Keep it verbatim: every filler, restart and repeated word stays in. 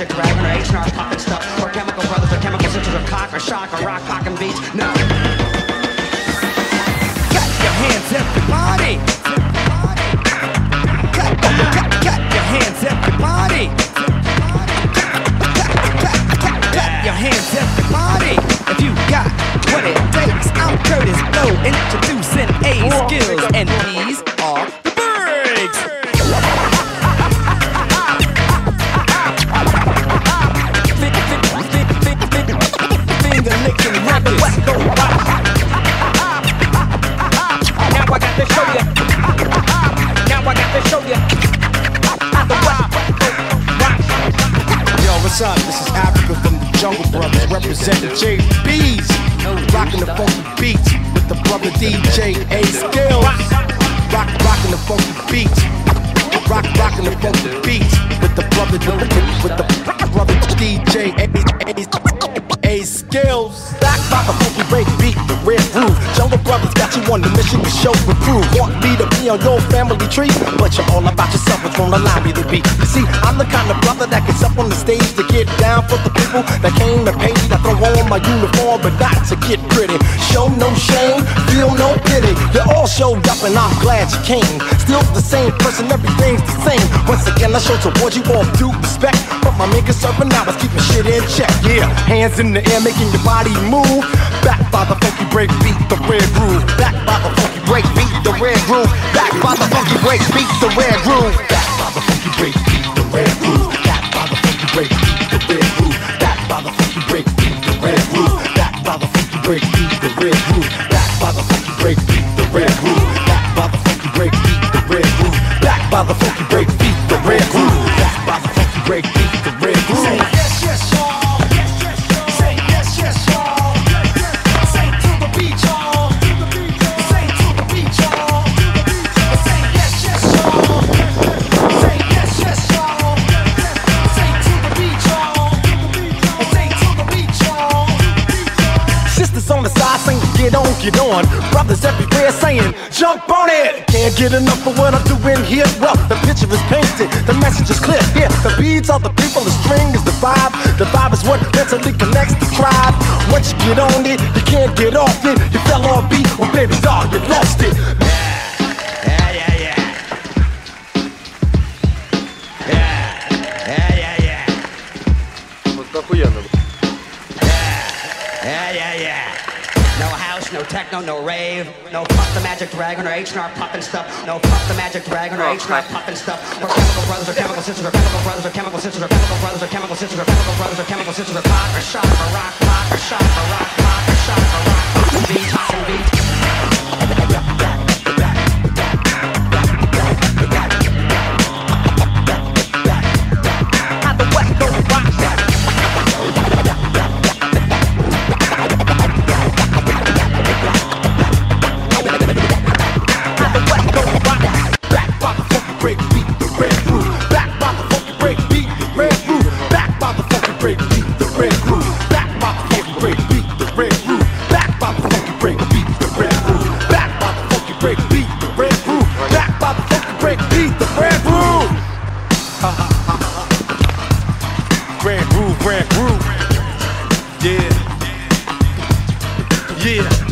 Magic Dragon or H and R poppin' stuff, or Chemical Brothers or Chemical Sisters or Cock or Shock or Rock Rockin' Beats. No. Cut your hands, everybody. Cut, cut, cut your hands, everybody. Cut, cut, cut, cut your hands, everybody. If you got what it takes, I'm Curtis Blow, introducing A Skills, and these are the Briggs. Finger licking records. Now I got to show you. Now I got to show you. Yo, what's up? This is Africa from the Jungle Brothers, representing J B's, rocking the funky beats with the brother D J A Skills. Rock, rocking the funky beats. Rock, rocking the funky beats with the brother, with the brother D J A, A, A Skills. Back by the funky break beat, the red groove. Jungle Brothers got you on the mission to show and prove. Want me to be on your family tree, but you're all about yourself, which won't allow me to be. You see, I'm the kind of brother that gets up on the stage to get down for the people that came to pay. I throw on my uniform, but not to get pretty. Show no shame, feel no pity. You all showed up and I'm glad you came. Still the same person, everything's the same. Once again, I show towards you all due respect, but my main concern now is keeping shit in check. Yeah, hands in the air, making your body move. Back by the funky break beat, the red groove. Back by the funky break beat, the red groove. Back by the funky break beat, the red groove. Back by the funky break beat, the red groove. Back by the funky break beat, the red groove. Back by the funky break beat, the red groove. Back by the funky break beat, the red groove. Back by the funky break beat, the red groove. Back by the funky break beat, the red groove. Back by the funky break beat, the red groove. Back by the funky break beat, the red groove. Say yes, yes, y'all. Yes, yes, y'all. Say yes, yes, y'all. Say to the beat, y'all. Say to the beat, y'all. Say yes, yes, y'all. Say yes, yes, y'all. Say to the beat, y'all. Say to the beat, y'all. Sisters on the side saying get on, get on. Brothers everywhere saying jump on it. Can't get enough of what I'm doing here. Well, the picture is painted, the message is clear. Here, the beats are the people, the string is the vibe. The vibe is what mentally connects the tribe. Once you get on it, you can't get off it. You fell off beat, well baby dog, you lost it. Yeah, yeah, yeah. Yeah, yeah, yeah, yeah. Вот охуенно. Yeah, yeah, yeah. No house, no techno, no rave. No fuck the Magic Dragon or H and R poppin' stuff. No fuck the Magic Dragon or H and R poppin' stuff. Or Chemical Brothers or Chemical Sisters or Chemical Brothers or Chemical Sisters or Chemical Brothers or Chemical Sisters or Chemical Brothers or Chemical Sisters or Cock or Shock or Rock, Rock or Shock or Rock, Rock or Shock or Rock. Beat, talkin' beat. How the West Coast rock that. Break beat, the red groove. Back by the funky break beat, the red groove. Back by the funky break beat, the red groove. Back by the funky break beat, the red groove. Back by the funky break beat, the red groove. Back by the funky break beat, the red groove. Back by the funky break beat, the red groove. Red groove, red groove. Yeah. Yeah.